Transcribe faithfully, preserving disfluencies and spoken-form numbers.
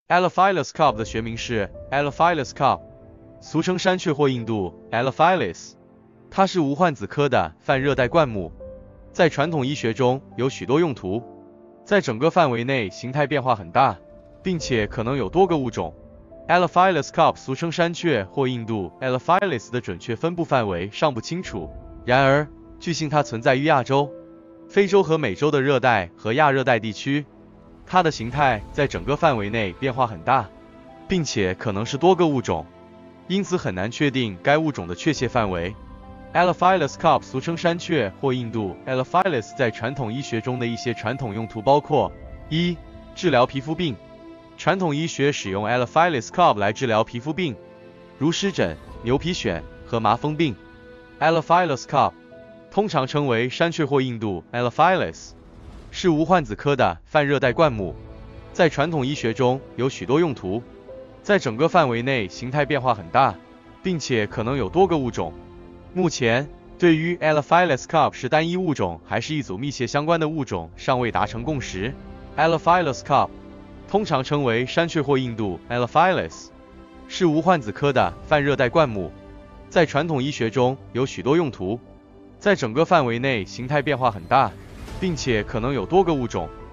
Elaphilus carp 的学名是 Elaphilus carp， 俗称山雀或印度 Elaphilus， 它是无患子科的泛热带灌木，在传统医学中有许多用途，在整个范围内形态变化很大，并且可能有多个物种。Elaphilus carp 俗称山雀或印度 Elaphilus 的准确分布范围尚不清楚，然而据信它存在于亚洲、非洲和美洲的热带和亚热带地区。它的形态在整个范围内变化很大，并且可能是多个物种，因此很难确定该物种的确切范围。Elaphilus carp 俗称山雀或印度 Elaphilus 在传统医学中的一些传统用途包括：一、治疗皮肤病。传统医学使用 Elaphilus carp 来治疗皮肤病，如湿疹、牛皮癣和麻风病。Elaphilus carp 通常称为山雀或印度 Elaphilus， 是无患子科的泛热带灌木，在传统医学中有许多用途，在整个范围内形态变化很大，并且可能有多个物种。目前，对于 Elaphilus carp 是单一物种还是一组密切相关的物种尚未达成共识。Elaphilus carp 通常称为山雀或印度 Elaphilus， 是无患子科的泛热带灌木，在传统医学中有许多用途，在整个范围内形态变化很大，并且可能有多个物种。